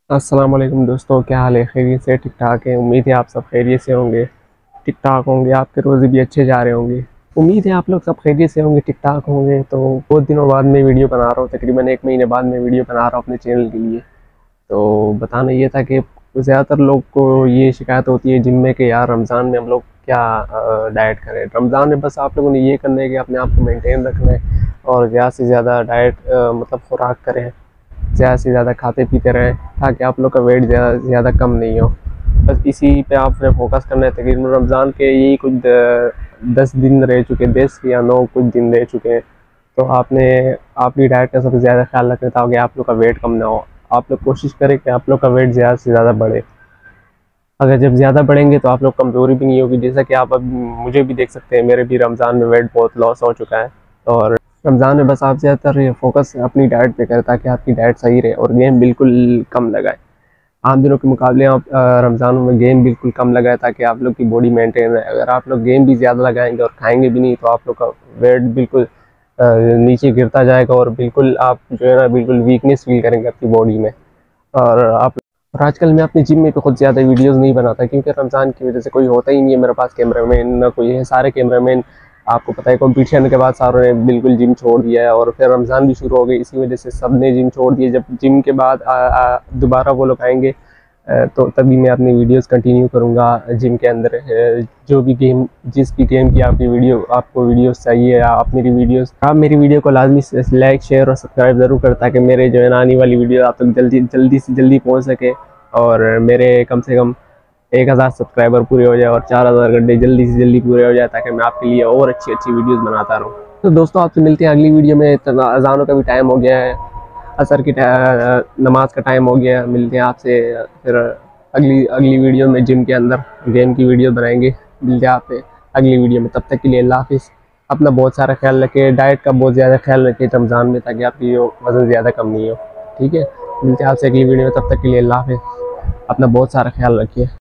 अस्सलाम वालेकुम दोस्तों, क्या हाल है? खैरियत से? ठीक ठाक है। उम्मीद है आप सब खैरियत से होंगे, ठीक ठाक होंगे। आपके रोज़े भी अच्छे जा रहे होंगे। उम्मीद है आप लोग सब खैरियत से होंगे, ठीक ठाक होंगे। तो बहुत दिनों बाद मैं वीडियो बना रहा हूँ, तकरीबन 1 महीने बाद मैं वीडियो बना रहा हूँ अपने चैनल के लिए। तो बताना ये था कि ज़्यादातर लोग को ये शिकायत होती है जिम में कि यार रमज़ान में हम लोग क्या डाइट करें। रमज़ान में बस आप लोगों ने ये करना है कि अपने आप को मेंटेन रखना है और ज़्यादा से ज़्यादा डाइट मतलब खुराक करें, ज़्यादा से ज़्यादा खाते पीते रहें ताकि आप लोग का वेट ज़्यादा ज़्यादा कम नहीं हो। बस इसी पे आपने फोकस करना है। तकरीबन रमज़ान के यही कुछ 10 दिन रह चुके, 10 या 9 कुछ दिन रह चुके हैं। तो आपने अपनी डाइट का सबसे ज़्यादा ख्याल रखना ताकि आप लोग का वेट कम ना हो। आप लोग कोशिश करें कि आप लोग का वेट ज़्यादा से ज़्यादा बढ़े। अगर जब ज़्यादा बढ़ेंगे तो आप लोग कमज़ोरी भी नहीं होगी। जैसा कि आप अब मुझे भी देख सकते हैं, मेरे भी रमज़ान में वेट बहुत लॉस हो चुका है। और रमज़ान में बस आप ज़्यादातर फोकस अपनी डाइट पे करें ताकि आपकी डाइट सही रहे और गेम बिल्कुल कम लगाए। आम दिनों के मुकाबले आप रमज़ान में गेम बिल्कुल कम लगाए ताकि आप लोग की बॉडी मेंटेन रहे। अगर आप लोग गेम भी ज़्यादा लगाएंगे और खाएंगे भी नहीं तो आप लोग का वेट बिल्कुल नीचे गिरता जाएगा और बिल्कुल आप जो है ना बिल्कुल वीकनेस फील करेंगे अपनी बॉडी में। और आजकल मैं अपनी जिम में भी खुद ज़्यादा वीडियोस नहीं बनाता क्योंकि रमज़ान की वजह से कोई होता ही नहीं है मेरे पास कैमरामैन, ना कोई है। सारे कैमरामैन आपको पता है कंपटीशन के बाद सारों ने बिल्कुल जिम छोड़ दिया है और फिर रमज़ान भी शुरू हो गई, इसी वजह से सब ने जिम छोड़ दिए। जब जिम के बाद दोबारा वो लोग आएंगे तो तभी मैं अपनी वीडियोस कंटिन्यू करूँगा जिम के अंदर। जो भी गेम, जिस भी गेम की आपको वीडियोस चाहिए, आप मेरी वीडियो को लाजमी से लाइक शेयर और सब्सक्राइब ज़रूर करें ताकि मेरे जो है ना आने वाली वीडियो आप तक जल्दी जल्दी से जल्दी पहुँच सके और मेरे कम से कम 1000 सब्सक्राइबर पूरे हो जाए और 4000 घंटे जल्दी से जल्दी पूरे हो जाए ताकि मैं आपके लिए और अच्छी अच्छी वीडियोस बनाता रहूँ। तो दोस्तों आपसे मिलते हैं अगली वीडियो में। अजानों का भी टाइम हो गया है, असर की नमाज का टाइम हो गया है। मिलते हैं आपसे फिर अगली अगली वीडियो में। जिम के अंदर गेम की वीडियो बनाएंगे। मिलते हैं आपसे अगली वीडियो में। तब तक के लिए अल्लाह हाफिज़। अपना बहुत सारा ख्याल रखें, डाइट का बहुत ज़्यादा ख्याल रखें रमज़ान में ताकि आपकी वज़न ज़्यादा कम नहीं हो। ठीक है, मिलते हैं आपसे अगली वीडियो में। तब तक के लिए अल्लाह हाफिज़। अपना बहुत सारा ख्याल रखिए।